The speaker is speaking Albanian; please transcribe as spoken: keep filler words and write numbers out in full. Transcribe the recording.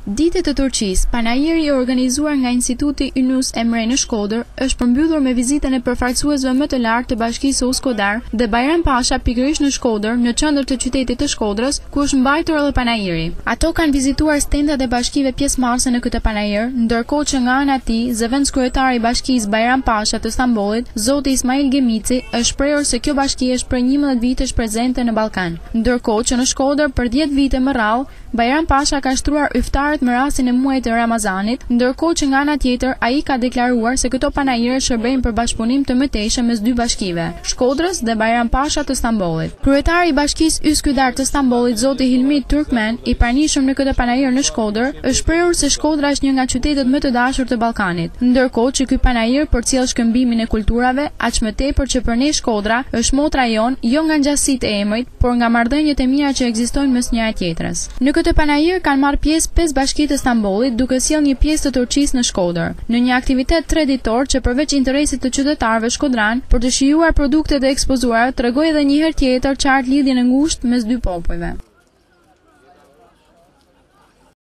Ditët e Turqisë, panajiri i organizuar nga Instituti Yunus Emre në Shkodër, është përmbyllur me vizitën e përfaqësuesve më të lartë të bashkisë Uskudar dhe Bajram Pasha pikërisht në Shkodër, në qendër të qytetit të Shkodrës, ku është mbajtur edhe panajiri. Ato kanë vizituar stendat e bashkive pjesëmarrëse në këtë panajir, ndërkohë që nga ana e tij, zëvendës kryetari i bashkisë Bajram Pasha të Stambollit, zoti Ismail Gemici, është shprehur se kjo bashki është për njëmbëdhjetë vitesh prezente në Ballkan. Ndërkohë që në Shkodër për dhjetë vite më radh, Bajram Pasha ka shtruar yftarët me rastin e muajit të Ramazanit, ndërkohë që nga ana tjetër ai ka deklaruar se këto panajire shërbejnë për bashkëpunim të mëtejshëm mes dy bashkive, Shkodrës dhe Bajram Pasha të Stambollit. Kryetari i bashkisë Üsküdar të Stambollit, zoti Hilmi Turkmen, i pranishëm në këtë panajir në Shkodër, është shprehur se Shkodra është një nga qytetet më të dashur të Ballkanit, ndërkohë që ky panajir përcjell shkëmbimin e kulturave, aq më tepër që për ne Shkodra është motra jon, jo nga ngjasitë e emrit, por nga marrëdhëniet e mira që ekzistojnë mes njëra tjetrës. Në këtë panajir kanë marrë pjesë pesë bashki të Stambollit, duke sjellë një pjesë të Turqisë në Shkodër, në një aktivitet treditor që përveç interesit të qytetarëve shkodran për të shijuar produktet e ekspozuara, tregoi edhe një herë tjetër qartë lidhjen e ngushtë mes dy popujve.